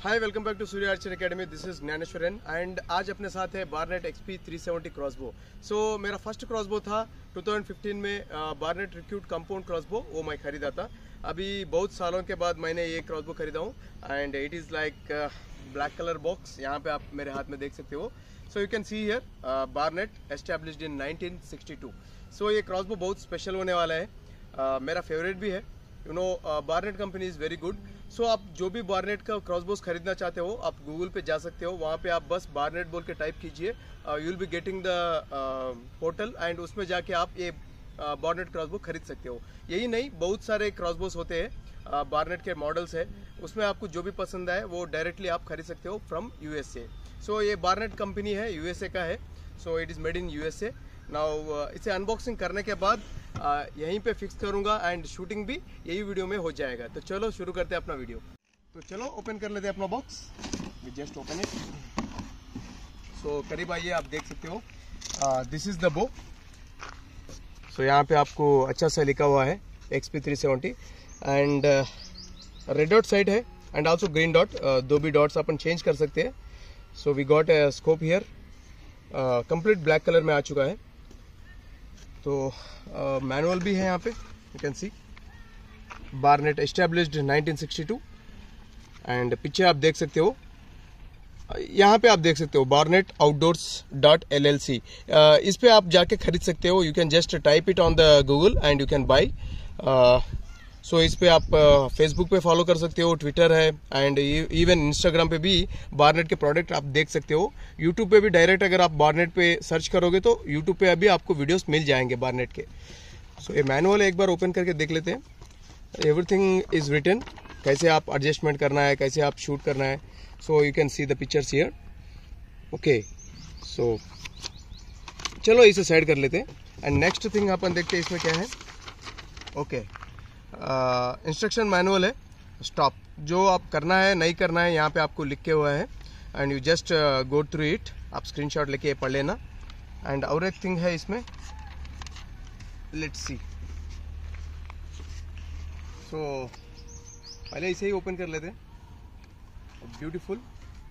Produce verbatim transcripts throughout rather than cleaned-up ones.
Hi, welcome back to Surya archer academy. This is Gyaneshwaran and आज अपने साथ है Barnett XP three seventy crossbow. So मेरा फर्स्ट क्रॉसबो था टू थाउजेंड फिफ्टीन में बारनेट रिक्यूट कंपाउंड क्रॉसबो, वो मैं खरीदा था। अभी बहुत सालों के बाद मैंने ये क्रॉसबो खरीदा हूँ and it is like black colour box. यहाँ पे आप मेरे हाथ में देख सकते हो। So you can see here Barnett established in nineteen sixty two. So ये क्रॉसबो बहुत स्पेशल होने वाला है, uh, मेरा फेवरेट भी है। You know Barnett company is very good. So आप जो भी बारनेट का क्रॉसबोस खरीदना चाहते हो, आप गूगल पे जा सकते हो। वहाँ पे आप बस बारनेट बोल के टाइप कीजिए, you will be getting the portal and उसमें जाके आप ये बारनेट क्रॉसबो खरीद सकते हो। यही नहीं, बहुत सारे क्रॉसबोस होते हैं, बारनेट के मॉडल्स है, उसमें आपको जो भी पसंद आए वो डायरेक्टली आप खरीद सकते हो फ्रॉम यूएसए। सो ये बारनेट कंपनी है, यूएसए का है। So it is made in USA. Now इसे अनबॉक्सिंग करने के बाद Uh, यहीं पे फिक्स करूंगा एंड शूटिंग भी यही वीडियो में हो जाएगा। तो चलो शुरू करते हैं अपना वीडियो। तो चलो ओपन कर लेते हैं अपना box. We just open it. So करीब आइए, आप देख सकते हो दिस इज द बो। सो यहाँ पे आपको अच्छा सा लिखा हुआ है XP three seventy and red dot side है एंड आल्सो ग्रीन डॉट, दो भी डॉट्स अपन चेंज कर सकते हैं। So we got a scope here, complete black colour में आ चुका है। तो मैनुअल uh, भी है यहाँ पे, you can see Barnett established nineteen sixty two and पीछे आप देख सकते हो, यहाँ पे आप देख सकते हो Barnett outdoors dot L L C. इस पे आप जाके खरीद सकते हो। You can just type it on the Google and you can buy. So इस पे आप फेसबुक uh, पे फॉलो कर सकते हो, ट्विटर है एंड इवन इंस्टाग्राम पे भी बारनेट के प्रोडक्ट आप देख सकते हो। यूट्यूब पे भी डायरेक्ट अगर आप बारनेट पे सर्च करोगे तो यूट्यूब पे अभी आपको वीडियोस मिल जाएंगे बारनेट के। सो so, ये मैनुअल एक बार ओपन करके देख लेते हैं। एवरीथिंग इज रिटन, कैसे आप एडजस्टमेंट करना है, कैसे आप शूट करना है। So you can see the pictures here. Okay, so चलो इसे साइड कर लेते हैं एंड नेक्स्ट थिंग अपन देखते हैं इसमें क्या है। Okay okay. Instruction uh, manual है। स्टॉप, जो आप करना है नहीं करना है यहाँ पे आपको लिख के हुआ है and you just go through it. आप स्क्रीनशॉट लेके पढ़ लेना। एंड और एक थिंग है इसमें, लेट्स सी। सो पहले इसे ही ओपन कर लेते हैं। ब्यूटीफुल,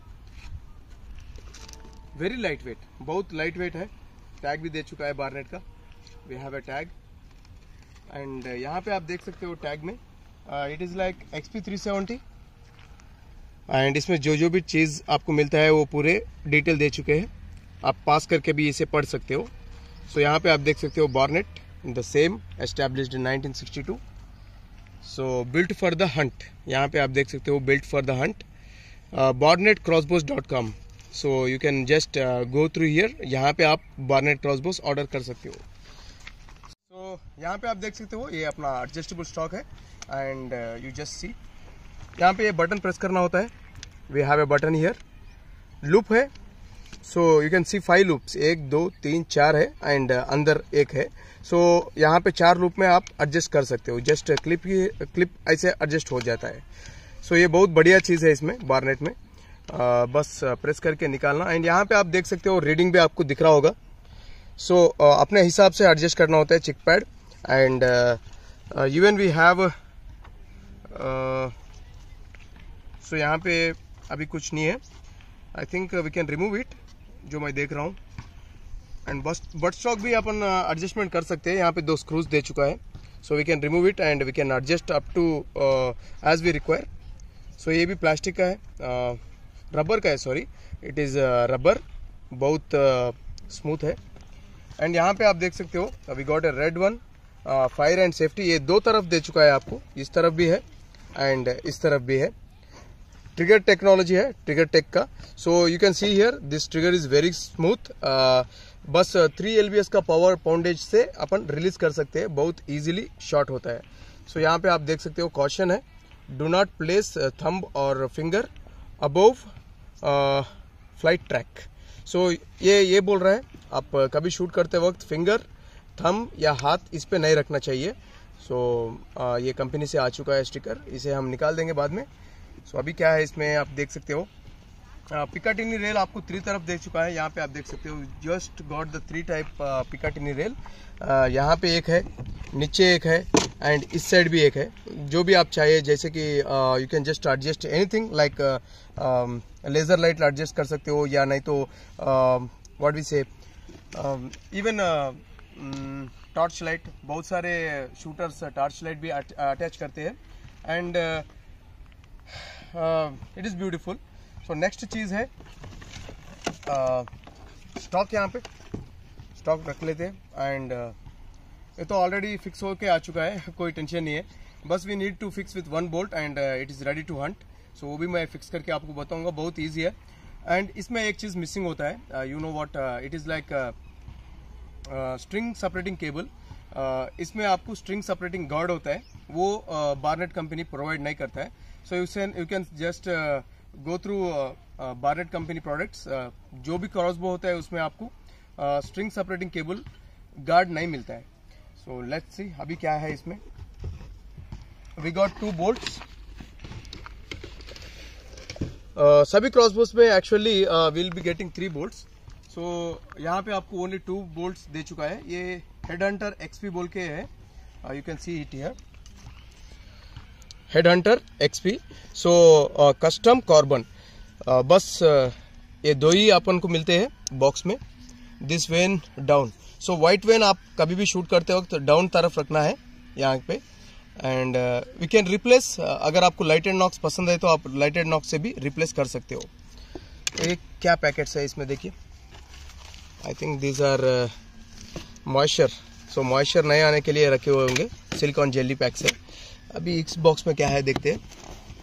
वेरी लाइट वेट, बहुत लाइट वेट है। टैग भी दे चुका है बारनेट का, we have a tag and यहाँ पे आप देख सकते हो टैग में it is like XP three seventy and इसमें जो जो भी चीज़ आपको मिलता है वो पूरे डिटेल दे चुके हैं। आप पास करके भी इसे पढ़ सकते हो। सो so, यहाँ पे आप देख सकते हो Barnett in the same established in nineteen sixty two. So built for the hunt, यहाँ पे आप देख सकते हो built for the hunt, Barnett crossbows dot com. So you can just go through here, यहाँ पे आप बारनेट क्रॉसबोस ऑर्डर कर सकते हो। तो यहाँ पे आप देख सकते हो ये अपना एडजस्टेबल स्टॉक है एंड यू जस्ट सी, यहाँ पे ये बटन प्रेस करना होता है। We have a button here. Loop है, so you can see five loops, एक दो तीन चार है एंड uh, अंदर एक है। सो so, यहाँ पे चार लूप में आप एडजस्ट कर सकते हो। जस्ट क्लिप ही क्लिप ऐसे एडजस्ट हो जाता है। सो so, ये बहुत बढ़िया चीज़ है इसमें बारनेट में। uh, बस प्रेस करके निकालना एंड यहाँ पे आप देख सकते हो रीडिंग भी आपको दिख रहा होगा। सो so, uh, अपने हिसाब से एडजस्ट करना होता है cheek pad and even we have. So यहाँ पे अभी कुछ नहीं है, I think we can remove it, जो मैं देख रहा हूँ। एंड बस बट स्टॉक भी अपन एडजस्टमेंट uh, कर सकते हैं। यहाँ पे दो स्क्रूज दे चुका है। So we can remove it and we can adjust up to as we require. सो ये भी प्लास्टिक का है, रबर uh, का है, सॉरी इट इज़ रबर, बहुत स्मूथ uh, है। एंड यहाँ पे आप देख सकते हो we got a red one, fire and safety, ये दो तरफ दे चुका है आपको, इस तरफ भी है एंड इस तरफ भी है। ट्रिगर टेक्नोलॉजी है, ट्रिगर टेक का। So you can see here this trigger is very smooth. बस थ्री एल बी एस का पावर पाउंडेज से अपन रिलीज कर सकते हैं, बहुत इजीली शॉट होता है। सो so, यहाँ पे आप देख सकते हो कॉशन है, डू नॉट प्लेस थंब और finger above flight track. So ये ये बोल रहा है आप कभी शूट करते वक्त फिंगर, थंब या हाथ इस पे नहीं रखना चाहिए। सो so, ये कंपनी से आ चुका है स्टिकर, इसे हम निकाल देंगे बाद में। सो so, अभी क्या है इसमें आप देख सकते हो, पिकाटिनी रेल आपको थ्री तरफ देख चुका है, यहाँ पे आप देख सकते हो just got the three type Picatinny rail. यहाँ पे एक है, नीचे एक है एंड इस साइड भी एक है। जो भी आप चाहिए, जैसे कि you can just adjust anything like laser light adjust कर सकते हो, या नहीं तो what we say even torch light. बहुत सारे शूटर्स टॉर्च लाइट भी अटैच करते हैं and it is beautiful. So next चीज़ है स्टॉक। uh, यहाँ पे स्टॉक रख लेते हैं एंड uh, ये तो ऑलरेडी फिक्स होके आ चुका है, कोई टेंशन नहीं है। बस we need to fix with one bolt and it is ready to hunt. So वो भी मैं फिक्स करके आपको बताऊंगा, बहुत ईजी है। एंड इसमें एक चीज़ मिसिंग होता है, you know what, it is like string separating cable. इसमें आपको स्ट्रिंग सेपरेटिंग गार्ड होता है, वो बार्नेट कंपनी प्रोवाइड नहीं करता है। So you can you can just go through Barnett company products. जो भी क्रॉसबो होता है उसमें आपको स्ट्रिंग सेपरेटिंग केबल गार्ड नहीं मिलता है। सो लेट्स सी अभी क्या है इसमें। We got two bolts. सभी क्रॉसबोस में actually will be getting three bolts. So यहाँ पे आपको ओनली टू बोल्ट्स दे चुका है। ये हेड हंटर एक्सपी बोल के है, you can see it here, Headhunter XP. So custom carbon, बस uh, ये दो ही अपन को मिलते हैं बॉक्स में। This vane down, so white vane आप कभी भी शूट करते वक्त डाउन तरफ रखना है यहाँ पे। एंड वी कैन रिप्लेस, अगर आपको लाइटेड नॉक्स पसंद है तो आप लाइटेड नॉक्स से भी रिप्लेस कर सकते हो। ये क्या पैकेट्स है इसमें देखिए, I think these are moisture. So moisture नए आने के लिए रखे हुए होंगे, सिलिकॉन जेली पैक्स है। अभी इस बॉक्स में क्या है देखते हैं।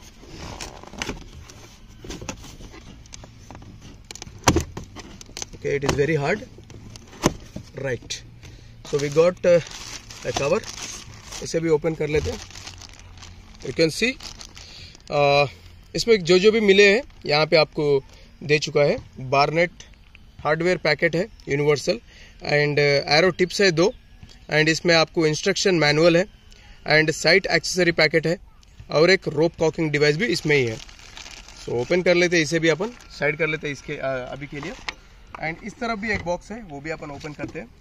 Okay, it is very hard, right. So we got a cover, इसे भी ओपन कर लेते हैं। यू कैन सी इसमें जो जो भी मिले हैं यहाँ पे आपको दे चुका है। बार्नेट हार्डवेयर पैकेट है यूनिवर्सल एंड एरो टिप्स है दो, एंड इसमें आपको इंस्ट्रक्शन मैनुअल है एंड साइट एक्सेसरी पैकेट है, और एक रोप कॉकिंग डिवाइस भी इसमें ही है। सो ओपन कर लेते हैं, इसे भी अपन साइड कर लेते हैं इसके आ, अभी के लिए। एंड इस तरफ भी एक बॉक्स है, वो भी अपन ओपन करते हैं।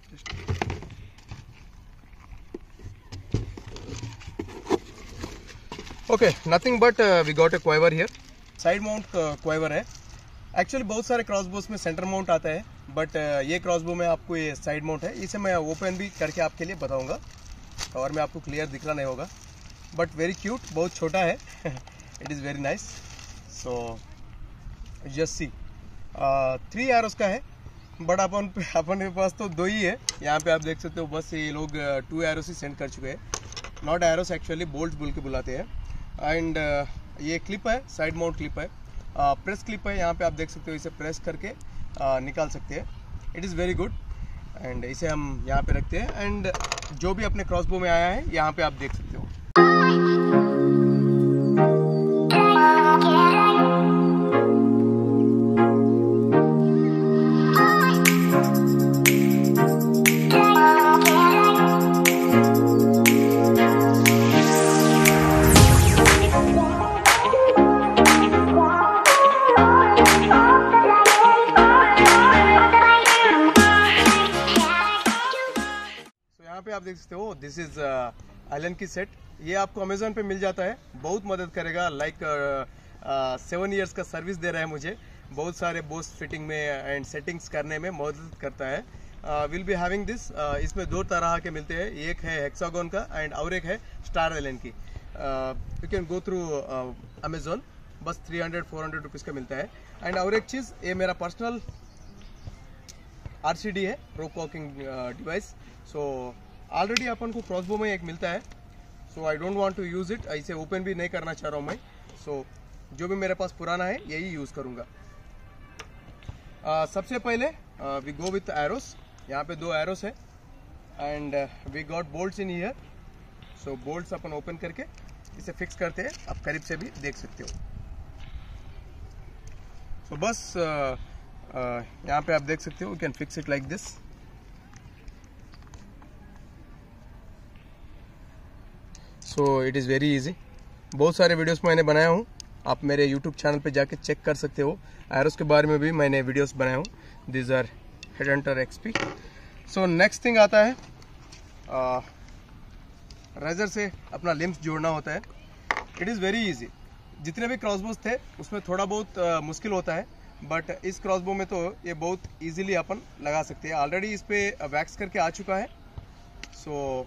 Okay, nothing but we got a quiver here. Side mount quiver है। एक्चुअली बहुत सारे क्रॉसबोस में सेंटर माउंट आता है, बट uh, ये क्रॉसबो में आपको ये साइड माउंट है। इसे मैं ओपन भी करके आपके लिए बताऊंगा, और में आपको क्लियर दिख रहा नहीं होगा, बट वेरी क्यूट, बहुत छोटा है। It is very nice. So just see, three arrows का है, बट अपन अपन के पास तो दो ही है। यहाँ पे आप देख सकते हो, बस ये लोग टू एरोस ही सेंड कर चुके हैं। नॉट एरोस, एक्चुअली बोल्ट बोल के बुलाते हैं। एंड uh, ये क्लिप है, साइड माउंट क्लिप है, प्रेस uh, क्लिप है। यहाँ पे आप देख सकते हो, इसे प्रेस करके uh, निकाल सकते हैं। It is very good. And इसे हम यहाँ पे रखते हैं, एंड जो भी अपने क्रॉसबो में आया है यहाँ पे आप देख सकते हो। आप देख सकते हो, this is Allen key set. ये आपको अमेजोन पे मिल जाता है, बहुत मदद करेगा। लाइक सेवन इयर्स का सर्विस दे रहा है मुझे, बहुत सारे बोस फिटिंग में एंड सेटिंग्स करने में मदद करता है। Will be having this. इसमें दो तरह के मिलते हैं, एक है हेक्सागोन का एंड और एक है star Allen key. You can go through Amazon, बस three hundred four hundred rupees का मिलता है। एंड और एक चीज़, ये मेरा पर्सनल आर सी डी है, rope walking device. So already अपन को क्रॉसबो में एक मिलता है, so I don't want to use it. इसे ओपन भी नहीं करना चाह रहा हूँ मैं। सो so, जो भी मेरे पास पुराना है यही यूज़ करूँगा। uh, सबसे पहले वी गो विथ एरोस। यहाँ पे दो एरोस है and we got bolts in here. So bolts अपन ओपन करके इसे फिक्स करते हैं, आप करीब से भी देख सकते हो। सो so, बस uh, uh, यहाँ पे आप देख सकते हो, you can fix it like this. So it is very easy. बहुत सारे वीडियोस मैंने बनाया हूँ, आप मेरे यूट्यूब चैनल पे जाके चेक कर सकते हो। एरोस के बारे में भी मैंने वीडियोस बनाए हूँ। This are Headhunter XP. So next thing आता है, रेजर से अपना लिम्स जोड़ना होता है। It is very easy. जितने भी क्रॉसबोज थे उसमें थोड़ा बहुत uh, मुश्किल होता है, बट इस क्रॉसबो में तो ये बहुत इजीली अपन लगा सकते हैं। ऑलरेडी इस पे वैक्स करके आ चुका है, सो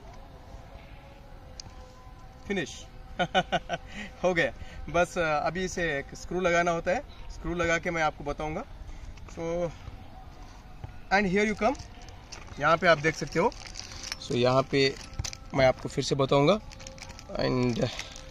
फिनिश हो गया। बस अभी इसे एक स्क्रू लगाना होता है। स्क्रू लगा के मैं आपको बताऊंगा। So and here you come, यहाँ पे आप देख सकते हो। सो so, यहाँ पे मैं आपको फिर से बताऊंगा। And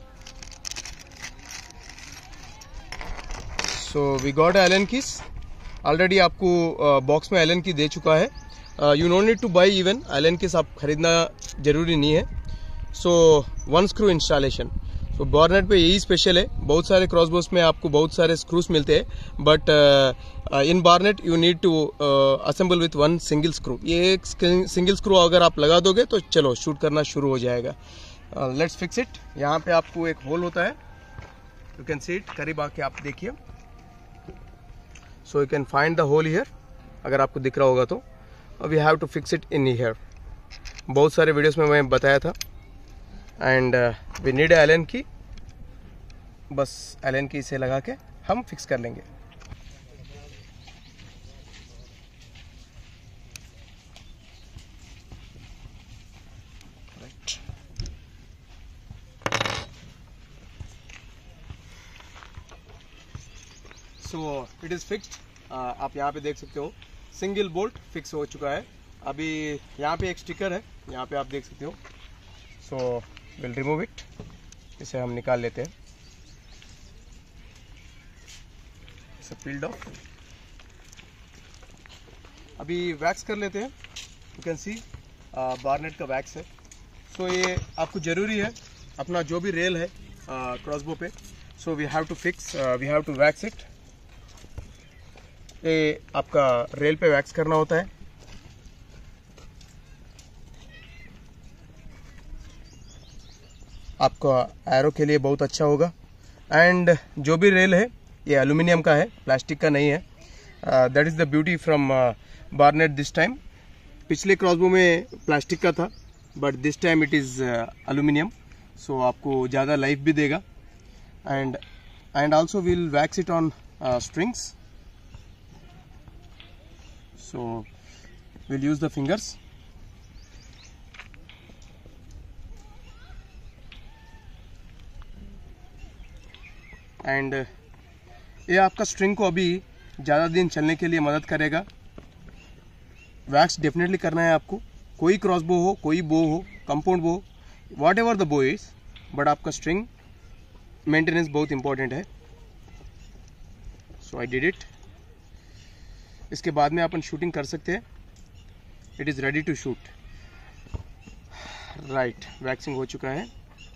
so we got Allen keys. Already आपको बॉक्स uh, में एलन की दे चुका है। You know need to buy even Allen keys आप खरीदना जरूरी नहीं है। So one screw installation. So Barnett पे यही स्पेशल है। बहुत सारे क्रॉसबोस में आपको बहुत सारे स्क्रूज मिलते हैं, but in Barnett you need to assemble with one single screw. ये एक सिंगल स्क्रू अगर आप लगा दोगे तो चलो शूट करना शुरू हो जाएगा। Let's fix it. यहाँ पे आपको एक होल होता है, यू कैन सी इट। करीब आके आप देखिए। So you can find the hole here, अगर आपको दिख रहा होगा तो। We have to fix it in here. बहुत सारे वीडियोस में मैं बताया था। एंड वी नीड एलन की। बस एलन की इसे लगा के हम फिक्स कर लेंगे। Right. So it is fixed. आप यहाँ पे देख सकते हो सिंगल बोल्ट फिक्स हो चुका है। अभी यहाँ पे एक स्टिकर है, यहाँ पे आप देख सकते हो। So will remove it. इसे हम निकाल लेते हैं। इसे पील्ड ऑफ। अभी वैक्स कर लेते हैं। यू कैन सी बार्नेट का वैक्स है। सो so, ये आपको ज़रूरी है अपना जो भी रेल है क्रॉसबो पे। So we have to fix, we have to wax it. ये आपका रेल पे वैक्स करना होता है। आपका एरो के लिए बहुत अच्छा होगा। एंड जो भी रेल है ये एल्यूमिनियम का है, प्लास्टिक का नहीं है। That is the beauty from Barnett this time. पिछले क्रॉसबो में प्लास्टिक का था, but this time it is aluminium. So आपको ज़्यादा लाइफ भी देगा। And and also will wax it on strings. So will use the fingers. And ये आपका स्ट्रिंग को अभी ज़्यादा दिन चलने के लिए मदद करेगा। वैक्स डेफिनेटली करना है आपको। कोई क्रॉसबो हो, कोई बो हो, compound bow, whatever the bow is, but आपका स्ट्रिंग मेंटेनेंस बहुत इंपॉर्टेंट है। So I did it. इसके बाद में अपन शूटिंग कर सकते हैं। It is ready to shoot. Right, waxing हो चुका है।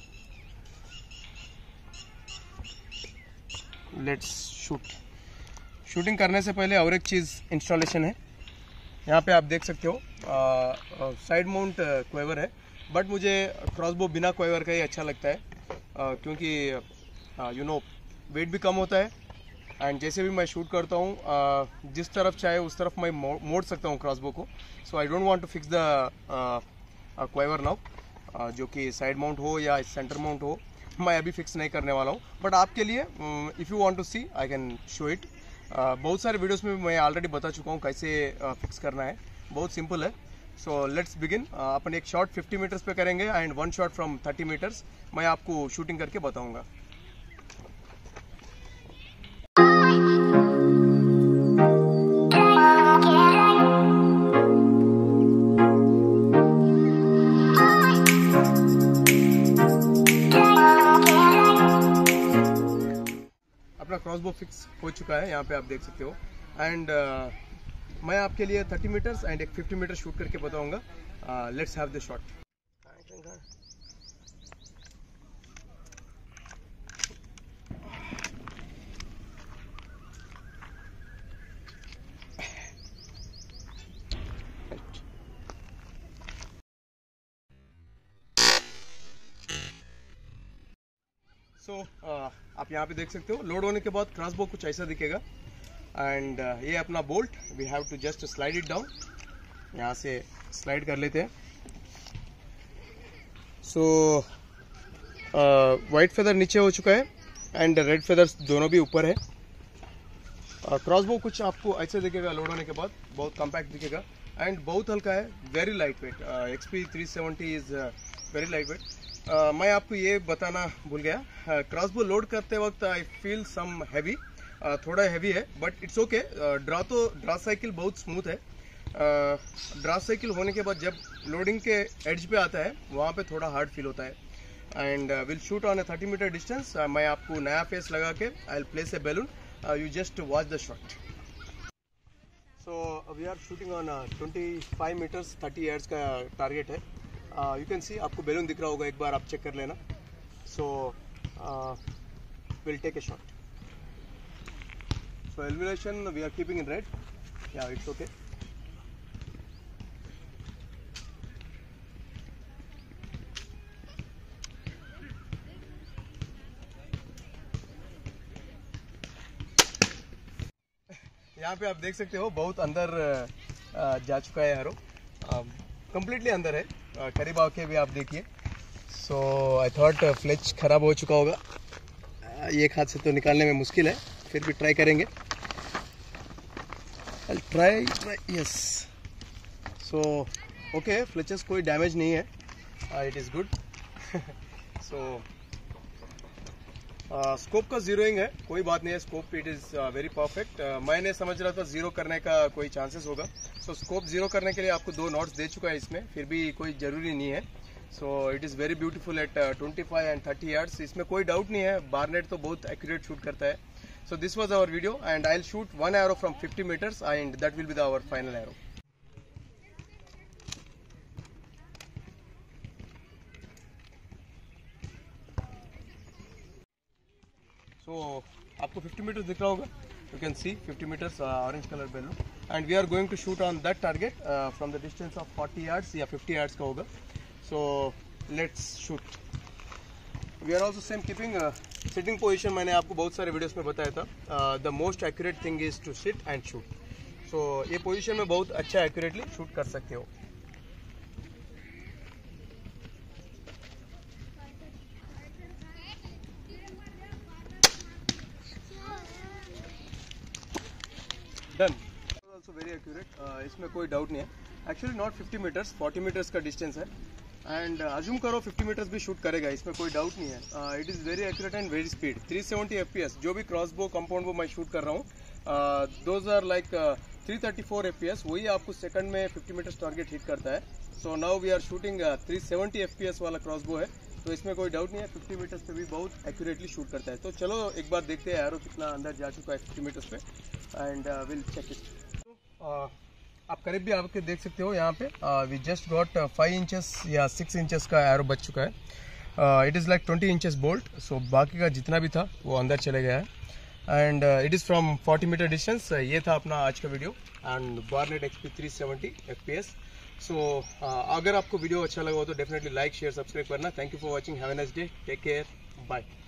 Let's shoot. शूटिंग करने से पहले और एक चीज़ इंस्टॉलेशन है। यहाँ पे आप देख सकते हो साइड माउंट क्वेवर है, बट मुझे क्रॉसबो बिना क्वेवर का ही अच्छा लगता है। uh, क्योंकि यू नो वेट भी कम होता है। एंड जैसे भी मैं शूट करता हूँ uh, जिस तरफ चाहे उस तरफ मैं मो, मोड़ सकता हूँ क्रॉसबो को। So I don't want to fix the quiver now, जो कि साइड माउंट हो या सेंटर माउंट हो, मैं अभी फिक्स नहीं करने वाला हूँ। बट आपके लिए if you want to see I can show it. बहुत सारे वीडियोस में मैं ऑलरेडी बता चुका हूँ कैसे फिक्स uh, करना है। बहुत सिंपल है। So let's begin. अपन एक शॉट फिफ्टी मीटर्स पे करेंगे and one shot from thirty meters. मैं आपको शूटिंग करके बताऊँगा। अपना क्रॉसबो फिक्स हो चुका है, यहाँ पे आप देख सकते हो। एंड uh, मैं आपके लिए थर्टी मीटर्स एंड एक फिफ्टी मीटर शूट करके बताऊंगा। Let's have the shot. So so, आप यहाँ पे देख सकते हो लोड होने के बाद क्रॉसबो कुछ ऐसा दिखेगा एंड uh, ये अपना bolt we have to just slide it down, यहाँ से स्लाइड कर लेते हैं। सो वाइट फेदर नीचे हो चुका है एंड रेड फेदर्स दोनों भी ऊपर है। क्रॉसबो uh, कुछ आपको ऐसे दिखेगा लोड होने के बाद, बहुत कॉम्पैक्ट दिखेगा एंड बहुत हल्का है, very light weight. X P three seventy is very light weight. मैं आपको ये बताना भूल गया, क्रॉसबो uh, लोड करते वक्त आई फील सम हैवी, थोड़ा हैवी है बट इट्स ओके। ड्रा तो ड्रा साइकिल बहुत स्मूथ है। ड्रा uh, साइकिल होने के बाद जब लोडिंग के एड्ज पे आता है वहाँ पे थोड़ा हार्ड फील होता है and will shoot on a thirty meter distance. मैं आपको नया फेस लगा के I will place a balloon, you just watch the shot. So we are shooting on twenty five meters, thirty yards का target है। You can see आपको balloon दिख रहा होगा, एक बार आप चेक कर लेना। So will take a shot. So elimination we are keeping in red, या इट्स ओके। यहाँ पे आप देख सकते हो बहुत अंदर जा चुका है एरो, कंप्लीटली अंदर है, करीब आके भी आप देखिए। सो आई थॉट फ्लेच खराब हो चुका होगा, एक हाथ से तो निकालने में मुश्किल है, फिर भी ट्राई करेंगे। I'll try, try, yes. So okay, फ्लेचेस कोई डैमेज नहीं है, it is good. So scope uh, का जीरोइंग है, कोई बात नहीं है, scope it is very perfect. मैंने समझ रहा था जीरो करने का कोई चांसेस होगा। सो स्कोप जीरो करने के लिए आपको दो नॉट्स दे चुका है इसमें, फिर भी कोई ज़रूरी नहीं है। So it is very beautiful at twenty five and thirty yards, इसमें कोई डाउट नहीं है, बार्नेट तो बहुत एक्यूरेट शूट करता है। So this was our video and I will shoot one arrow from fifty meters and that will be the our final arrow. So so, आपको fifty meters दिख रहा होगा, you can see fifty meters orange colour balloon and we are going to shoot on that target from the distance of forty yards या fifty yards का होगा। So let's shoot. We are also same keeping sitting position. मैंने आपको बहुत सारे वीडियोस में बताया था, the most accurate thing is to sit and shoot. So ये पोजिशन में बहुत अच्छा एक्यूरेटली शूट कर सकते हो। डन, ऑल्सो वेरी एक्यूरेट, इसमें कोई डाउट नहीं है। Actually not fifty meters, forty meters का डिस्टेंस है एंड अज्यूम करो फिफ्टी मीटर्स भी शूट करेगा, इसमें कोई डाउट नहीं है। It is very accurate and very speed. Three seventy FPS जो भी क्रॉसबो कंपाउंड वो मैं शूट कर रहा हूँ, those are like three thirty four FPS, वही आपको सेकंड में फिफ्टी मीटर्स टारगेट हिट करता है। So now we are shooting three seventy FPS वाला क्रॉसबो है, तो इसमें कोई डाउट नहीं है, फिफ्टी मीटर्स पे भी बहुत एक्यूरेटली शूट करता है। तो चलो एक बार देखते हैं एरो कितना अंदर जा चुका है फिफ्टी मीटर्स पे एंड विल चेक इट। आप करीब भी आके देख सकते हो, यहाँ पे we just got five inches या सिक्स इंचेस का एरो बच चुका है। It is like twenty inches bolt, so बाकी का जितना भी था वो अंदर चले गया है and it is from forty meter distance. ये था अपना आज का video and Barnett XP three seventy FPS. So अगर आपको वीडियो अच्छा लगा हो तो डेफिनेटली लाइक शेयर सब्सक्राइब करना। Thank you for watching, have a nice day, take care, bye.